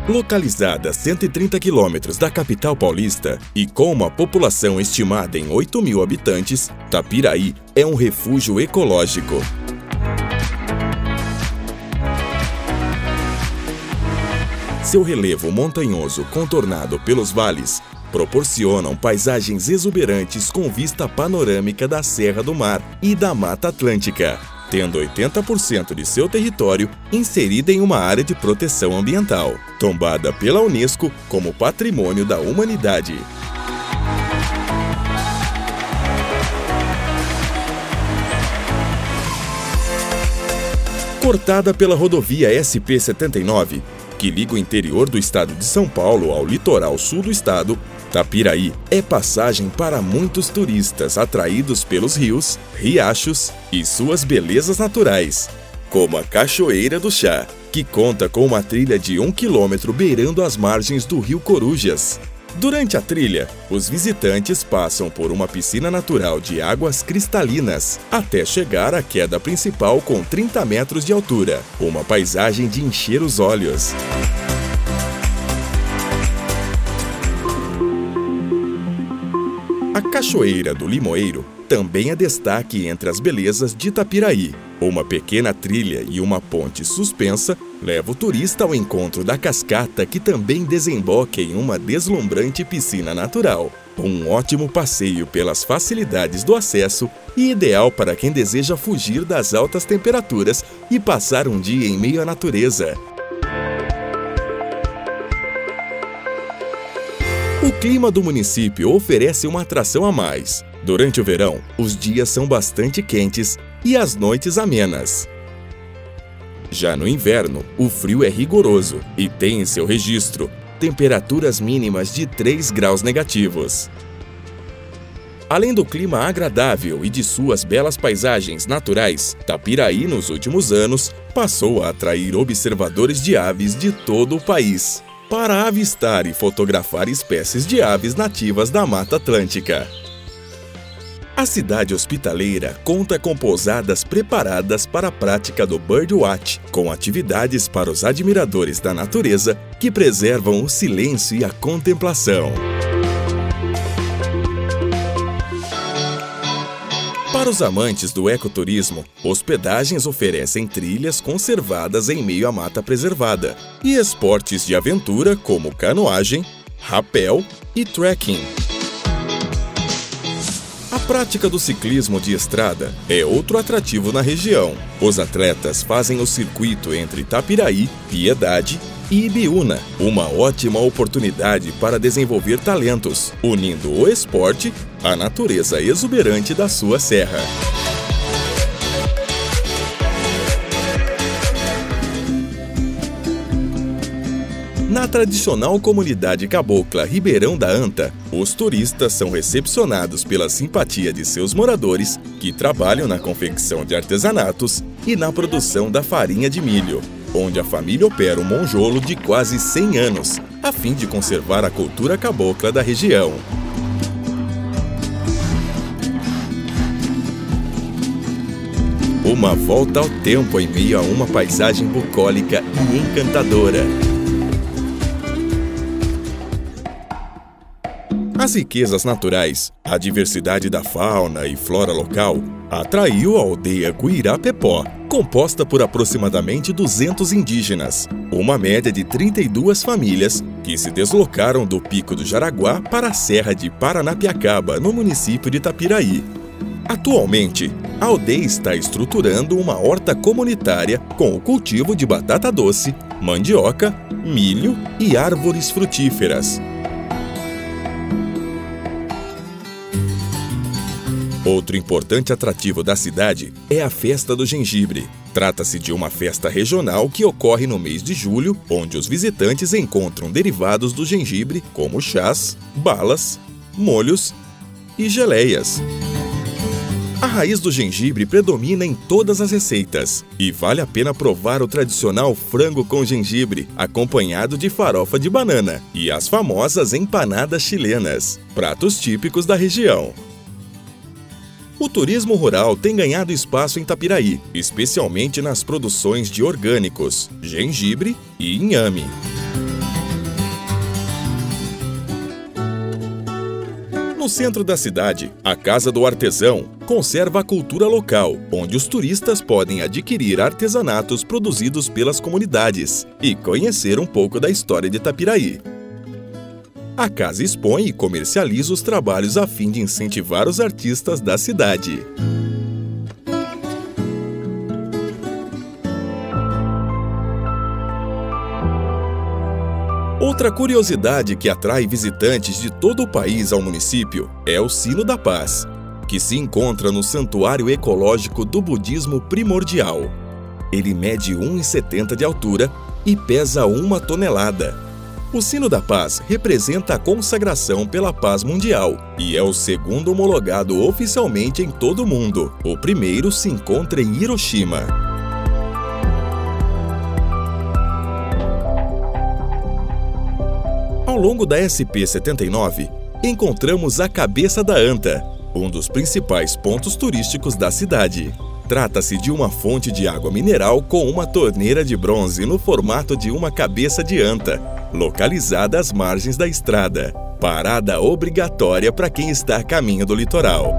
Localizada a 130 quilômetros da capital paulista e com uma população estimada em 8.000 habitantes, Tapiraí é um refúgio ecológico. Seu relevo montanhoso contornado pelos vales proporcionam paisagens exuberantes com vista panorâmica da Serra do Mar e da Mata Atlântica, tendo 80% de seu território inserida em uma área de proteção ambiental, tombada pela Unesco como Patrimônio da Humanidade. Cortada pela rodovia SP-79, que liga o interior do estado de São Paulo ao litoral sul do estado, Tapiraí é passagem para muitos turistas atraídos pelos rios, riachos e suas belezas naturais, como a Cachoeira do Chá, que conta com uma trilha de 1 quilômetro beirando as margens do rio Corujas. Durante a trilha, os visitantes passam por uma piscina natural de águas cristalinas, até chegar à queda principal com 30 metros de altura, uma paisagem de encher os olhos. A Cachoeira do Limoeiro também é destaque entre as belezas de Tapiraí. Uma pequena trilha e uma ponte suspensa leva o turista ao encontro da cascata, que também desemboca em uma deslumbrante piscina natural. Um ótimo passeio pelas facilidades do acesso e ideal para quem deseja fugir das altas temperaturas e passar um dia em meio à natureza. O clima do município oferece uma atração a mais. Durante o verão, os dias são bastante quentes e as noites amenas. Já no inverno, o frio é rigoroso e tem em seu registro temperaturas mínimas de 3 graus negativos. Além do clima agradável e de suas belas paisagens naturais, Tapiraí, nos últimos anos, passou a atrair observadores de aves de todo o país, para avistar e fotografar espécies de aves nativas da Mata Atlântica. A cidade hospitaleira conta com pousadas preparadas para a prática do birdwatch, com atividades para os admiradores da natureza que preservam o silêncio e a contemplação. Para os amantes do ecoturismo, hospedagens oferecem trilhas conservadas em meio à mata preservada e esportes de aventura como canoagem, rapel e trekking. A prática do ciclismo de estrada é outro atrativo na região. Os atletas fazem o circuito entre Tapiraí, Piedade e Ibiúna, uma ótima oportunidade para desenvolver talentos, unindo o esporte à natureza exuberante da sua serra. Na tradicional comunidade cabocla Ribeirão da Anta, os turistas são recepcionados pela simpatia de seus moradores, que trabalham na confecção de artesanatos e na produção da farinha de milho, onde a família opera um monjolo de quase 100 anos, a fim de conservar a cultura cabocla da região. Uma volta ao tempo em meio a uma paisagem bucólica e encantadora. As riquezas naturais, a diversidade da fauna e flora local, atraiu a aldeia Guirapepó, composta por aproximadamente 200 indígenas, uma média de 32 famílias que se deslocaram do Pico do Jaraguá para a Serra de Paranapiacaba, no município de Tapiraí. Atualmente, a aldeia está estruturando uma horta comunitária com o cultivo de batata doce, mandioca, milho e árvores frutíferas. Outro importante atrativo da cidade é a Festa do Gengibre. Trata-se de uma festa regional que ocorre no mês de julho, onde os visitantes encontram derivados do gengibre, como chás, balas, molhos e geleias. A raiz do gengibre predomina em todas as receitas e vale a pena provar o tradicional frango com gengibre, acompanhado de farofa de banana, e as famosas empanadas chilenas, pratos típicos da região. O turismo rural tem ganhado espaço em Tapiraí, especialmente nas produções de orgânicos, gengibre e inhame. No centro da cidade, a Casa do Artesão conserva a cultura local, onde os turistas podem adquirir artesanatos produzidos pelas comunidades e conhecer um pouco da história de Itapiraí. A casa expõe e comercializa os trabalhos a fim de incentivar os artistas da cidade. Outra curiosidade que atrai visitantes de todo o país ao município é o Sino da Paz, que se encontra no Santuário Ecológico do Budismo Primordial. Ele mede 1,70 m de altura e pesa 1 tonelada. O Sino da Paz representa a consagração pela paz mundial e é o segundo homologado oficialmente em todo o mundo. O primeiro se encontra em Hiroshima. Ao longo da SP-79, encontramos a Cabeça da Anta, um dos principais pontos turísticos da cidade. Trata-se de uma fonte de água mineral com uma torneira de bronze no formato de uma cabeça de anta, localizada às margens da estrada, parada obrigatória para quem está a caminho do litoral.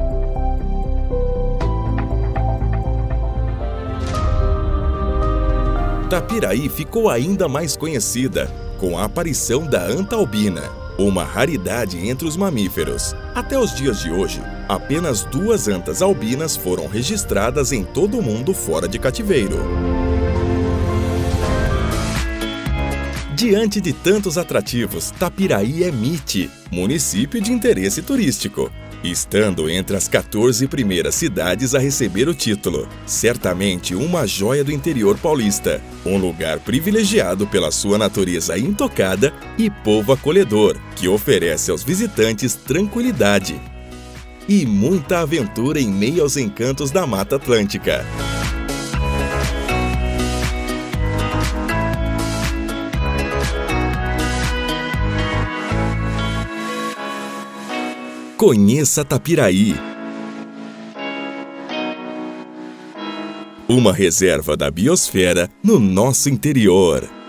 Itapiraí ficou ainda mais conhecida com a aparição da anta albina, uma raridade entre os mamíferos. Até os dias de hoje, apenas 2 antas albinas foram registradas em todo o mundo fora de cativeiro. Diante de tantos atrativos, Itapiraí é MIT, município de interesse turístico, estando entre as 14 primeiras cidades a receber o título. Certamente uma joia do interior paulista, um lugar privilegiado pela sua natureza intocada e povo acolhedor, que oferece aos visitantes tranquilidade e muita aventura em meio aos encantos da Mata Atlântica. Conheça Itapiraí, uma reserva da biosfera no nosso interior.